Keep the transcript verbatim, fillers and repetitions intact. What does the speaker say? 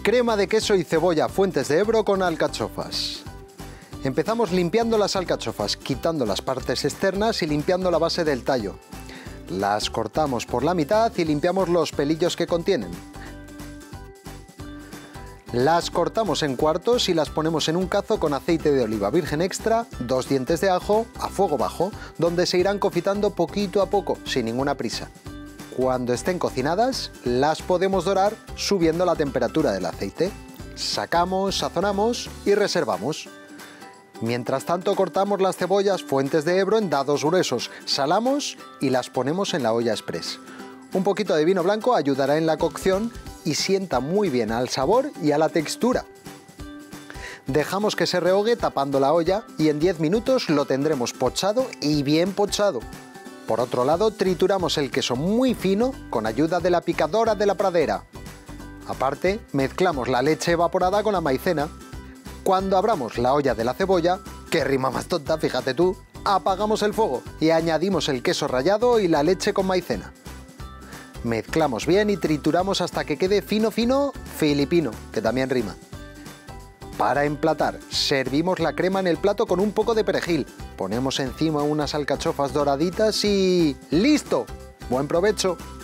Crema de queso y cebolla Fuentes de Ebro con alcachofas. Empezamos limpiando las alcachofas, quitando las partes externas y limpiando la base del tallo. Las cortamos por la mitad y limpiamos los pelillos que contienen. Las cortamos en cuartos y las ponemos en un cazo con aceite de oliva virgen extra, dos dientes de ajo, a fuego bajo, donde se irán confitando poquito a poco, sin ninguna prisa. Cuando estén cocinadas, las podemos dorar subiendo la temperatura del aceite. Sacamos, sazonamos y reservamos. Mientras tanto cortamos las cebollas Fuentes de Ebro en dados gruesos, salamos y las ponemos en la olla express. Un poquito de vino blanco ayudará en la cocción y sienta muy bien al sabor y a la textura. Dejamos que se rehogue tapando la olla y en diez minutos lo tendremos pochado y bien pochado. Por otro lado, trituramos el queso muy fino con ayuda de la picadora de la pradera. Aparte, mezclamos la leche evaporada con la maicena. Cuando abramos la olla de la cebolla, que rima más tonta, fíjate tú, apagamos el fuego y añadimos el queso rallado y la leche con maicena. Mezclamos bien y trituramos hasta que quede fino fino filipino, que también rima. Para emplatar, servimos la crema en el plato con un poco de perejil. Ponemos encima unas alcachofas doraditas y ¡listo! ¡Buen provecho!